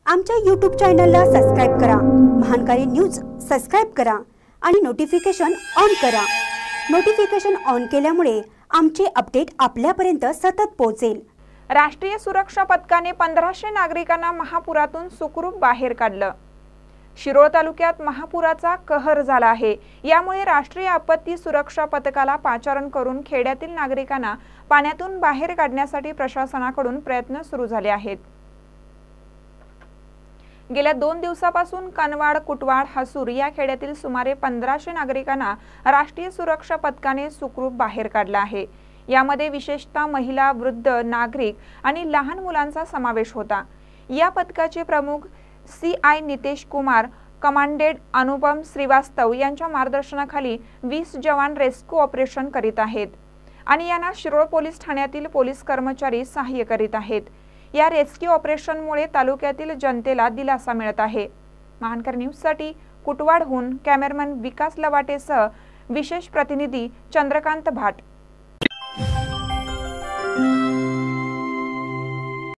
आमच्या YouTube चॅनलला subscribe करा, महानकारी न्यूज सबस्क्राइब करा आणि नोटिफिकेशन ऑन करा। नोटिफिकेशन ऑन केल्यामुळे आमचे अपडेट आपल्यापर्यंत सतत पोहोचेल। राष्ट्रीय सुरक्षा पथकाने 1500 नागरिकांना महापुरातून सुखरूप बाहेर काढलं। शिरोळ तालुक्यात महापुराचा कहर झाला आहे। यामुळे राष्ट्रीय आपत्ती सुरक्षा पथकाला पाचारण करून खेड्यातील नागरिकांना पाण्यातून बाहेर काढण्यासाठी प्रशासनाकडून प्रयत्न सुरू झाले आहेत। गेल्या 2 दिवसापासून कनवाड, कुटवाड, हसूर या खेड्यातील सुमारे 1500 नागरिकांना राष्ट्रीय सुरक्षा पथकाने सुखरूप बाहेर काढलं आहे। यामध्ये विशेषतः महिला, वृद्ध, नागरिक आणि लहान मुलांचा समावेश होता। या पथकाचे प्रमुख CI नितेश कुमार, कमांडेंट अनुपम श्रीवास्तव यांच्या मार्गदर्शनाखाली 20 जवान रेस्क्यू ऑपरेशन करीत आहेत आणि यांना शिरोळ पोलीस ठाण्यातील पोलीस कर्मचारी सहाय्य करीत आहेत। या रेस्क्यू ऑपरेशनमुळे तालुक्यातील जनतेला दिलासा मिळत आहे। महानकर न्यूजसाठी कुटवाडहून कॅमेरामन विकास लवाटेसह विशेष प्रतिनिधी चंद्रकांत भाट।